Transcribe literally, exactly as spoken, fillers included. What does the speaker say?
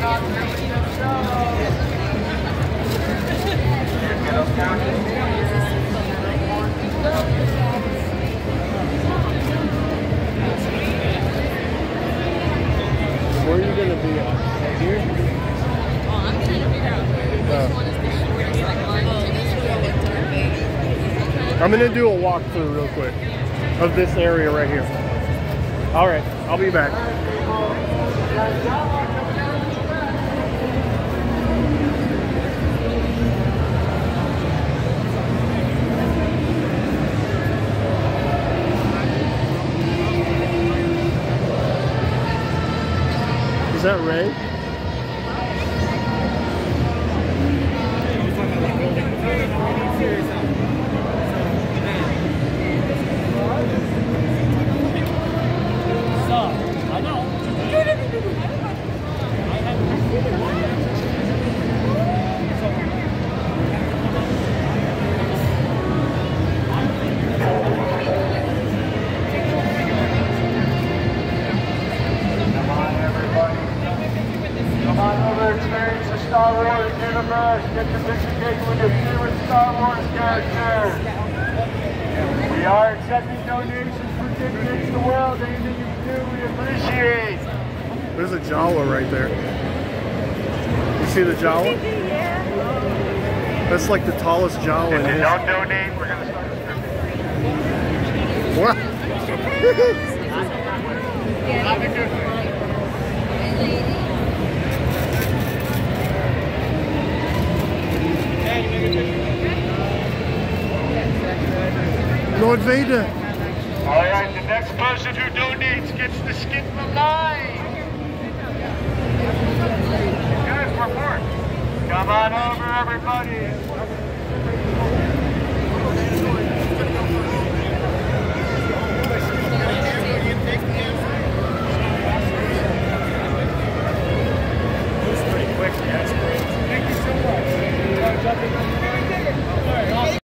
Where are you going to be at? Right here? Oh, I'm trying to figure out which Oh. one is the shortest. Like, one, two, I'm going to do a walkthrough real quick of this area right here. All right, I'll be back. Is that Ray? Star Wars universe, get to participate with your favorite Star Wars characters. We are accepting donations for Good Kids the World. Anything you can do, we appreciate. There's a Jawa right there. You see the Jawa? That's like the tallest Jawa in If you history. don't donate, we're going to start. What? Lord Vader. All right, the next person who donates gets to skip the line. Guys, report. Come on over, everybody.